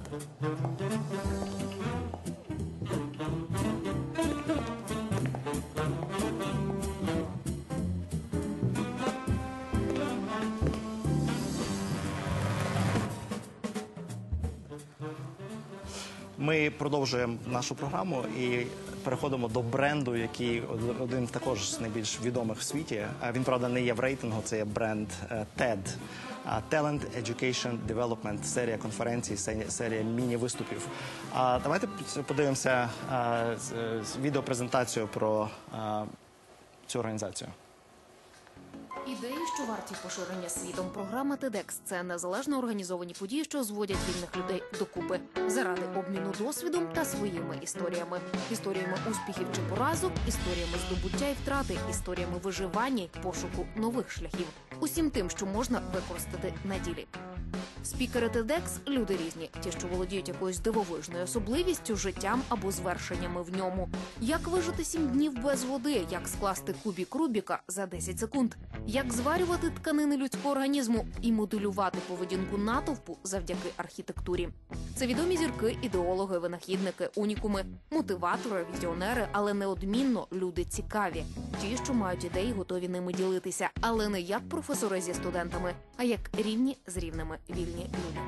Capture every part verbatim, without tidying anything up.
Ми продовжуємо нашу програму і переходимо до бренду, який один також з найбільш відомих в світі. Він, правда, не є в рейтингу, це є бренд тед. Talent Education Development, серія конференцій, серія міні-виступів. Давайте подивимося відеопрезентацію про цю організацію. Ідеї, що варті поширення світом. Програма тедекс – це незалежно організовані події, що зводять вільних людей докупи заради обміну досвідом та своїми історіями. Історіями успіхів чи поразок, історіями здобуття і втрати, історіями виживання й пошуку нових шляхів. Усім тим, що можна використати на ділі. Спікери тедекс – люди різні. Ті, що володіють якоюсь дивовижною особливістю, життям або звершеннями в ньому. Як вижити сім днів без води, як скласти кубік Рубіка за десять секунд, як зварювати тканини людського організму і моделювати поведінку натовпу завдяки архітектурі. Це відомі зірки, ідеологи, винахідники, унікуми, мотиватори, візіонери, але неодмінно люди цікаві. Ті, що мають ідеї, готові ними ділитися, але не як професори зі студентами, а як рівні з рівними вільні люди.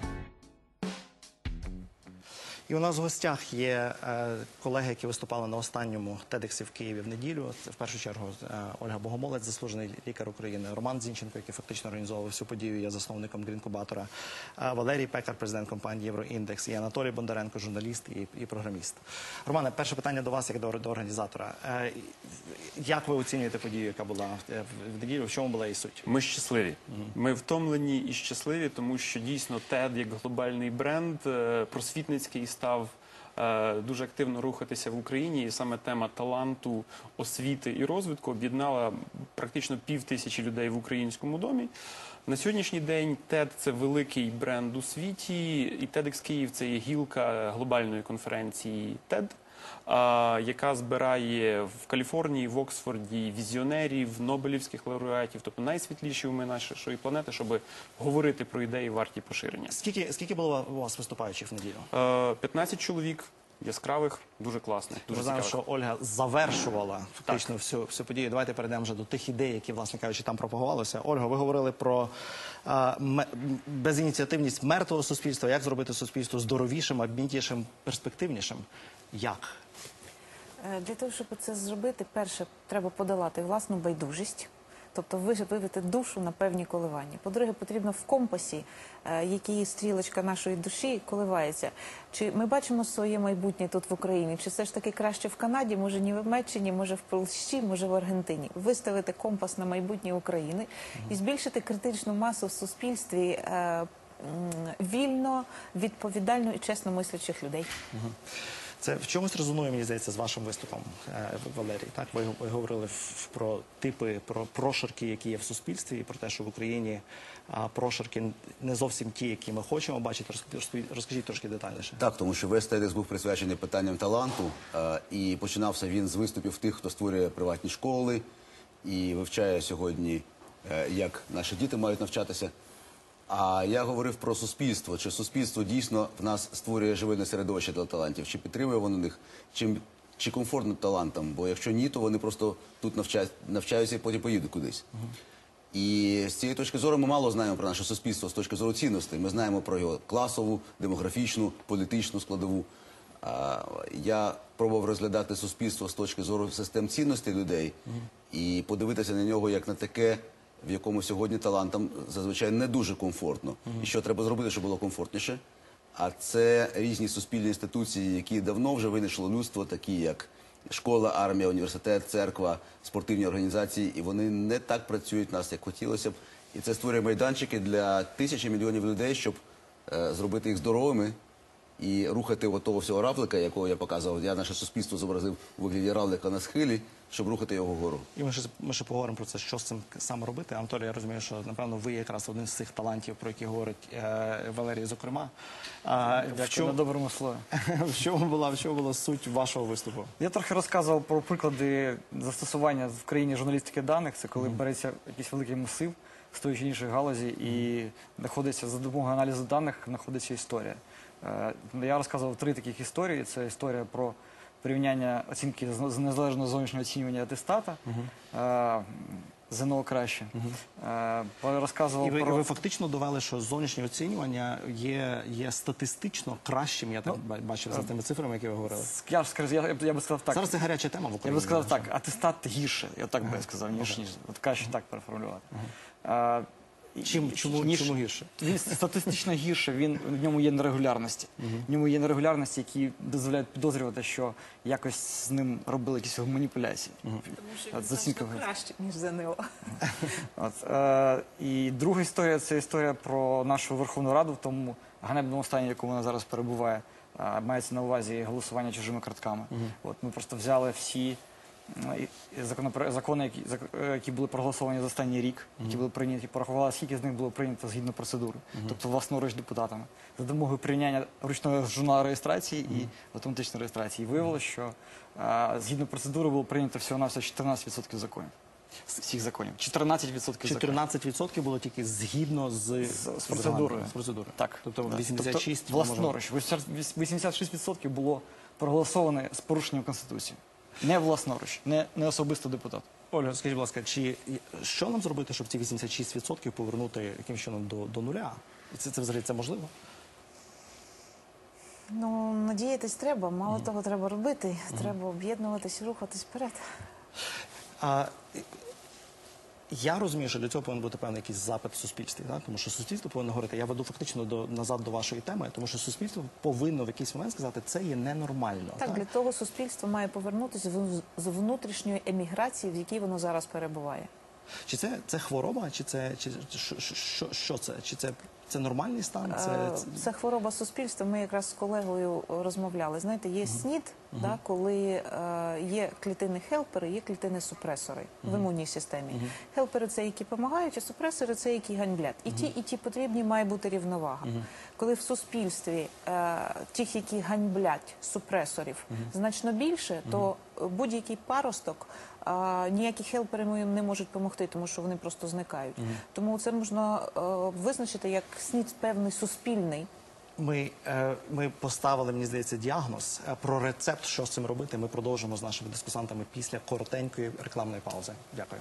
І у нас в гостях є е, колеги, які виступали на останньому тедексі в Києві в неділю. Це в першу чергу е, Ольга Богомолець, заслужений лікар України, Роман Зінченко, який фактично організовував всю подію, є засновником Грінкубатора, е, Валерій Пекар, президент компанії Євроіндекс, і Анатолій Бондаренко, журналіст і, і програміст. Романе, перше питання до вас, як до, до організатора. Е, як ви оцінюєте подію, яка була в неділю, в чому була її суть? Ми щасливі. Mm-hmm. Ми втомлені і щасливі, тому що дійсно тед як глобальний бренд, просвітницький, став е, дуже активно рухатися в Україні, і саме тема таланту, освіти і розвитку об'єднала практично пів тисячі людей в українському домі. На сьогоднішній день тед – це великий бренд у світі, і TEDx Київ – це є гілка глобальної конференції тед, яка збирає в Каліфорнії, в Оксфорді візіонерів, нобелівських лауреатів, тобто найсвітліші уми нашої планети, щоб говорити про ідеї варті поширення. Скільки, скільки було у вас виступаючих в неділю? п'ятнадцять чоловік. Яскравих, дуже класних, дуже Ми знаємо, цікавих. що Ольга завершувала фактично всю, всю подію. Давайте перейдемо вже до тих ідей, які, власне кажучи, там пропагувалися. Ольга, ви говорили про а, безініціативність мертвого суспільства, як зробити суспільство здоровішим, обмітішим, перспективнішим. Як? Для того, щоб це зробити, перше, треба подолати власну байдужість. Тобто вивести душу на певні коливання. По-друге, потрібно в компасі, який стрілочка нашої душі коливається. Чи ми бачимо своє майбутнє тут в Україні, чи все ж таки краще в Канаді, може в Німеччині, може в Польщі, може в Аргентині. Виставити компас на майбутнє України і збільшити критичну масу в суспільстві вільно, відповідально і чесно мислячих людей. Це в чомусь резонує, мені здається, з вашим виступом, Валерій. Так, ви, ви говорили про типи, про прошарки, які є в суспільстві, і про те, що в Україні а, прошарки не зовсім ті, які ми хочемо бачити. Розкажіть, розкажіть трошки детальніше. Так, тому що весь тедекс був присвячений питанням таланту, а, і починався він з виступів тих, хто створює приватні школи і вивчає сьогодні, а, як наші діти мають навчатися. А я говорив про суспільство. Чи суспільство дійсно в нас створює живильне середовище для талантів? Чи підтримує воно них? Чи, чи комфортно талантам? Бо якщо ні, то вони просто тут навчаються, навчаються і потім поїдуть кудись. Uh-huh. І з цієї точки зору ми мало знаємо про наше суспільство з точки зору цінностей. Ми знаємо про його класову, демографічну, політичну складову. А, я пробував розглядати суспільство з точки зору систем цінностей людей uh-huh. і подивитися на нього як на таке, в якому сьогодні талантам зазвичай не дуже комфортно. Mm-hmm. І що треба зробити, щоб було комфортніше? А це різні суспільні інституції, які давно вже винайшло людство, такі як школа, армія, університет, церква, спортивні організації. І вони не так працюють в нас, як хотілося б. І це створює майданчики для тисячі мільйонів людей, щоб е, зробити їх здоровими і рухати от того всього равлика, якого я показував. Я наше суспільство зобразив у вигляді равлика на схилі, щоб рухати його вгору. І ми ще, ми ще поговоримо про це, що з цим саме робити. Анатолій, я розумію, що, напевно, ви якраз один з цих талантів, про які говорить е, Валерій, зокрема. А, Дякую чому, на доброму слові. В чому була, в чому була суть вашого виступу? Я трохи розказував про приклади застосування в країні журналістики даних. Це коли mm-hmm. береться якийсь великий масив з тої чи іншої галузі і знаходиться за допомогою аналізу даних, знаходиться історія. Е, Я розказував три таких історії. Це історія про порівняння оцінки з з незалежного зовнішнього оцінювання атестата. Е, ЗНО краще. Е, Розказував І ви, і про... ви фактично довели, що зовнішнє оцінювання є, є статистично кращим, я так Ну, ба- бачив за тими цифрами, які ви говорили. Я, ж скажу, я, я би сказав так. Зараз це гаряча тема в Я Україні. би сказав так, атестат гірше, я так би сказав, ніж ніж. От краще так переформулювати. Е, і- Чим, чому, ніж- чому гірше? Він статистично гірше, він, в ньому є нерегулярності. В ньому є нерегулярності, які дозволяють підозрювати, що якось з ним робили якісь маніпуляції. Тому що От він з оцінками. значно краще, ніж ЗНО. От, е, і друга історія – це історія про нашу Верховну Раду в тому ганебному стані, в якому вона зараз перебуває. Е, мається на увазі голосування чужими картками. От, ми просто взяли всі м, і- і законопро- закони, які, зак- е, які були проголосовані за останній рік, які були прийняті, порахували, скільки з них було прийнято згідно процедури, тобто власноруч депутатами, за допомогою порівняння ручного журналу реєстрації і автоматичної реєстрації. І виявилося, що е, згідно процедури було прийнято всього-навсього чотирнадцять відсотків законів. З всіх законів. чотирнадцять відсотків законів. чотирнадцять відсотків було тільки згідно з, З, з процедурою. З процедурою. Так. Тобто Так. вісімдесят шість Тобто, власноруч. вісімдесят шість відсотків було проголосовано з порушенням Конституції. Не власноруч, не, не особисто депутат. Ольга, скажіть, будь ласка, чи що нам зробити, щоб ці вісімдесят шість відсотків повернути якимось чином до, до нуля? Це, це взагалі це можливо? Ну, надіятись треба, мало того треба робити. Треба об'єднуватись і рухатись вперед. А, я розумію, що для цього повинен бути певний якийсь запит в суспільстві, так? Тому що суспільство повинно говорити. Я веду фактично до, назад до вашої теми, тому що суспільство повинно в якийсь момент сказати, це є ненормально. Так, для того суспільство має повернутися з- з внутрішньої еміграції, в якій воно зараз перебуває. Чи це, це хвороба, чи це чи, що, що, що це? Чи це, це нормальний стан? Це, Е, це... Це хвороба суспільства. Ми якраз з колегою розмовляли. Знаєте, є СНІД, да, коли е, є клітини-хелпери, є клітини-супресори в імунній системі. Хелпери – це які допомагають, а супресори – це які ганьблять. І ті, і ті потрібні, має бути рівновага. Коли в суспільстві е, тих, які ганьблять супресорів, значно більше, то будь-який паросток, а, ніякі хелпери їм не можуть допомогти, тому що вони просто зникають. Тому це можна е, визначити як СНІД певний суспільний. Ми, е, ми поставили, мені здається, діагноз. Е, Про рецепт, що з цим робити, ми продовжимо з нашими дискусантами після коротенької рекламної паузи. Дякую.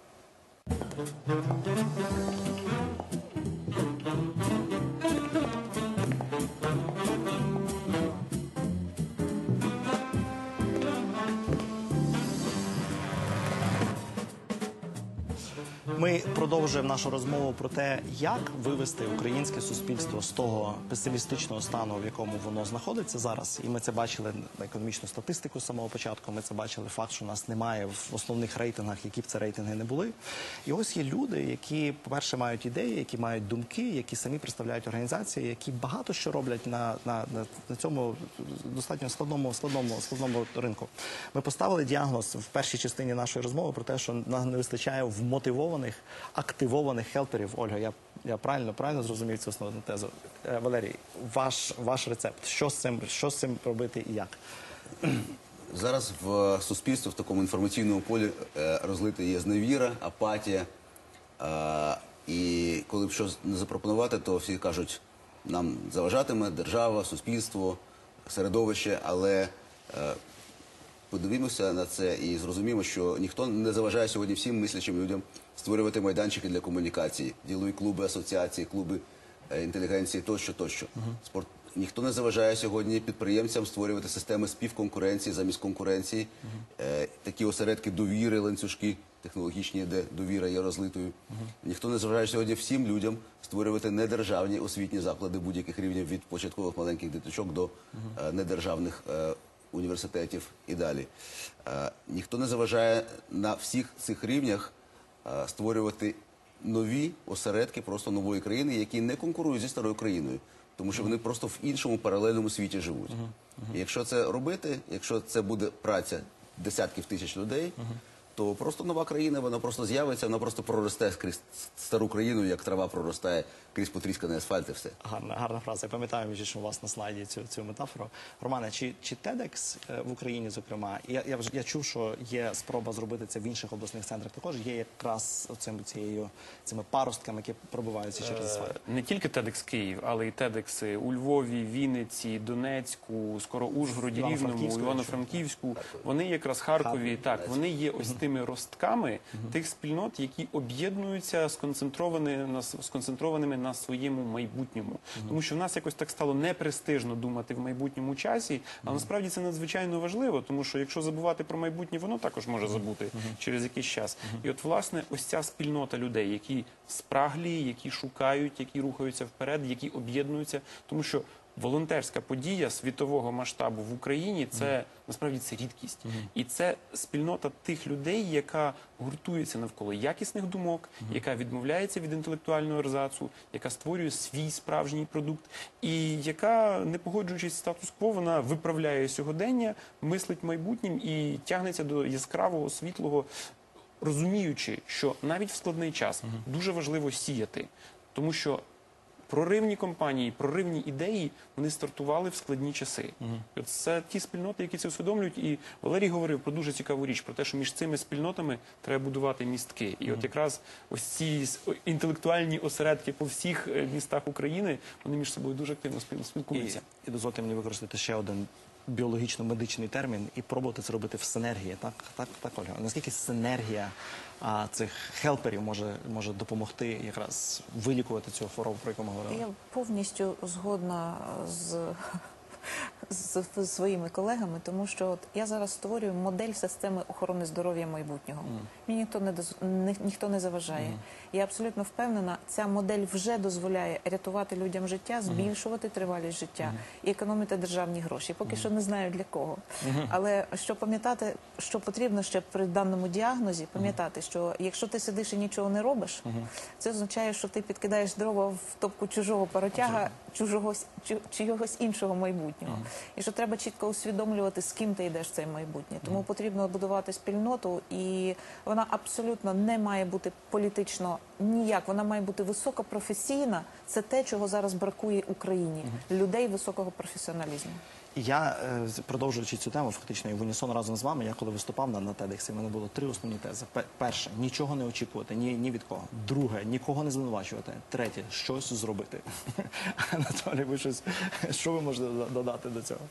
Ми продовжуємо нашу розмову про те, як вивести українське суспільство з того песимістичного стану, в якому воно знаходиться зараз. І ми це бачили на економічну статистику з самого початку. Ми це бачили факт, що нас немає в основних рейтингах, які б це рейтинги не були. І ось є люди, які, по-перше, мають ідеї, які мають думки, які самі представляють організації, які багато що роблять на, на, на, на цьому достатньо складному, складному, складному ринку. Ми поставили діагноз в першій частині нашої розмови про те, що нам не вистачає вмотивованих, активованих хелперів. Ольга, я, я правильно, правильно зрозумів цю основну тезу? Е, Валерій, ваш, ваш рецепт. Що з цим, що з цим робити і як? Зараз в суспільстві в такому інформаційному полі е, розлита є зневіра, апатія. Е, і коли б щось не запропонувати, то всі кажуть, нам заважатиме держава, суспільство, середовище, але е, подивімося на це і зрозуміємо, що ніхто не заважає сьогодні всім мислячим людям створювати майданчики для комунікації, ділові клуби, асоціації, клуби е, інтелігенції тощо, тощо. Спорт. Ніхто не заважає сьогодні підприємцям створювати системи співконкуренції замість конкуренції, е, такі осередки довіри, ланцюжки технологічні, де довіра є розлитою. Ніхто не заважає сьогодні всім людям створювати недержавні освітні заклади будь-яких рівнів від початкових маленьких дитячок до е, недержавних е, університетів і далі. Е, ніхто не заважає на всіх цих рівнях е, створювати нові осередки просто нової країни, які не конкурують зі старою країною. Тому що вони просто в іншому паралельному світі живуть. І якщо це робити, якщо це буде праця десятків тисяч людей, то просто нова країна, вона просто з'явиться, вона просто проросте крізь стару країну, як трава проростає крізь потрісканий асфальт і все. Гарна, гарна фраза. Я пам'ятаю, між іншим, у вас на слайді цю, цю метафору. Романе, чи, чи TEDx е, в Україні, зокрема, я, я, вже- я чув, що є спроба зробити це в інших обласних центрах також, є якраз оцим, цією, цими паростками, які пробиваються через асфальт. Е, Не тільки TEDx Київ, але й TEDx у Львові, Вінниці, Донецьку, скоро Ужгороді, Рівному, Івано-Франківську, Івано-Франківську. Вони якраз Харкові, Харкові, так, вони є ось тими ростками тих спільнот, які об'єднуються сконцентровані на с- сконцентрованими на своєму майбутньому. Тому що в нас якось так стало непрестижно думати в майбутньому часі, але насправді це надзвичайно важливо, тому що якщо забувати про майбутнє, воно також може забути через якийсь час. І от, власне, ось ця спільнота людей, які спраглі, які шукають, які рухаються вперед, які об'єднуються, тому що волонтерська подія світового масштабу в Україні це насправді це рідкість, і це спільнота тих людей, яка гуртується навколо якісних думок, яка відмовляється від інтелектуального ерзацу, яка створює свій справжній продукт, і яка, не погоджуючись з статус-кво, вона виправляє сьогодення, мислить майбутнім і тягнеться до яскравого, світлого, розуміючи, що навіть в складний час дуже важливо сіяти, тому що проривні компанії, проривні ідеї, вони стартували в складні часи. І от це ті спільноти, які це усвідомлюють. І Валерій говорив про дуже цікаву річ, про те, що між цими спільнотами треба будувати містки. І от якраз ось ці с- інтелектуальні осередки по всіх е, містах України, вони між собою дуже активно спіл- І, спілкуються. і дозвольте мені використати ще один біологічно-медичний термін і пробувати це робити в синергії. Так, так, так, Ольга. Наскільки синергія а, цих хелперів може, може допомогти якраз вилікувати цю хворобу, про яку ми говорили? Я повністю згодна з, з, з своїми колегами, тому що от я зараз створюю модель системи охорони здоров'я майбутнього. Мені ніхто не, доз- ні- ніхто не заважає. Я абсолютно впевнена, ця модель вже дозволяє рятувати людям життя, збільшувати тривалість життя і економити державні гроші. Поки що не знаю для кого. Але що пам'ятати, що потрібно ще при даному діагнозі, пам'ятати, що якщо ти сидиш і нічого не робиш, це означає, що ти підкидаєш дрова в топку чужого паротяга, чужого, с- чу- чогось іншого майбутнього. І що треба чітко усвідомлювати, з ким ти йдеш в це майбутнє. Тому потрібно будувати спільноту, і вона абсолютно не має бути політично ніяк. Вона має бути високопрофесійна. Це те, чого зараз бракує Україні. Людей високого професіоналізму. І я, е, з- продовжуючи цю тему, фактично і в унісон разом з вами, я коли виступав на, на TEDx, в мене було три основні тези. Пе- Перше, нічого не очікувати, ні, ні від кого. Друге, нікого не звинувачувати. Третє, щось зробити. Анатолій, ви щось, що ви можете дода- додати до цього?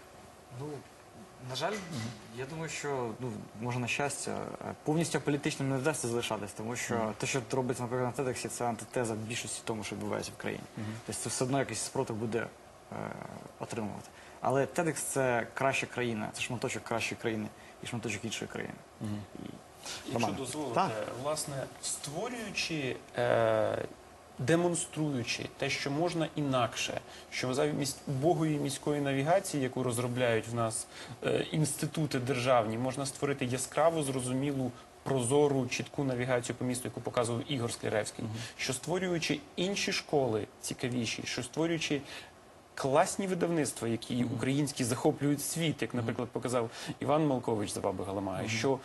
Ну, на жаль, я думаю, що ну, може на щастя, е, повністю політичним не вдасться залишатись, тому що те, що робиться, наприклад, на TEDx, це антитеза більшості тому, що відбувається в країні. Тобто це все одно якийсь спротив буде е, отримувати. Але TEDx – це краща країна, це шматочок кращої країни і шматочок іншої країни. І Якщо Романе. дозволите, Так. власне, створюючи, е, демонструючи те, що можна інакше, що замість убогої міської навігації, яку розробляють в нас е, інститути державні, можна створити яскраву, зрозумілу, прозору, чітку навігацію по місту, яку показував Ігор Скляревський, що створюючи інші школи цікавіші, що створюючи класні видавництва, які українські захоплюють світ, як, наприклад, показав Іван Малкович за Баби Галамая, що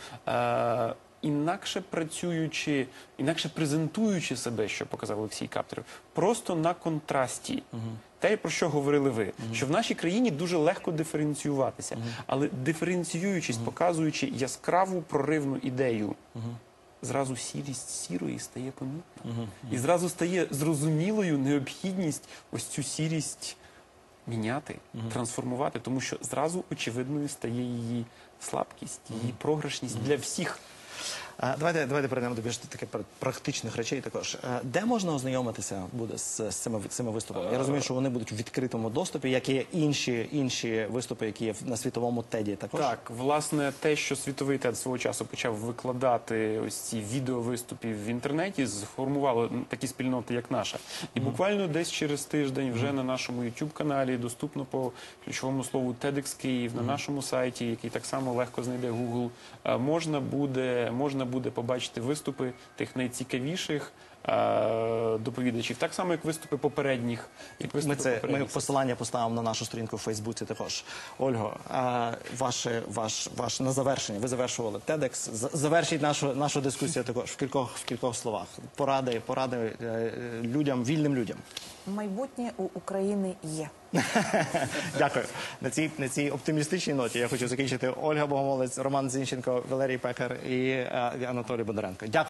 е, інакше працюючи, інакше презентуючи себе, що показав Олексій Каптєров, просто на контрасті. Те, про що говорили ви, що в нашій країні дуже легко диференціюватися, але диференціюючись, показуючи яскраву проривну ідею, зразу сірість сірої стає помітна. І зразу стає зрозумілою необхідність ось цю сірість міняти, трансформувати, тому що зразу очевидною стає її слабкість, її програшність для всіх. Е, Давайте, давайте перейдемо до більш таких пр- практичних речей також. Е, Де можна ознайомитися буде з, з цими, цими виступами? Я розумію, що вони будуть в відкритому доступі, як і інші, інші виступи, які є в- на світовому теді також. Так, власне, те, що світовий тед свого часу почав викладати ось ці відеовиступів в інтернеті, сформувало м, такі спільноти, як наша. І буквально десь через тиждень вже на нашому YouTube-каналі доступно по ключовому слову TEDx Київ, на нашому сайті, який так само легко знайде Google, е, можна буде, можна буде побачити виступи тих найцікавіших е, доповідачів, так само як виступи попередніх. Як Ми виступи це ми попередніх посилання поставимо на нашу сторінку в Фейсбуці також. Ольго, а, ваше ваш ваш на завершення. Ви завершували TEDx. З- Завершіть нашу нашу дискусію також в кількох в кількох словах. Поради, поради е, е, людям, вільним людям. Майбутнє у України є. Дякую. На цій на цій оптимістичній ноті я хочу закінчити. Ольга Богомолець, Роман Зінченко, Валерій Пекар і е, Анатолій Бондаренко. Дякую.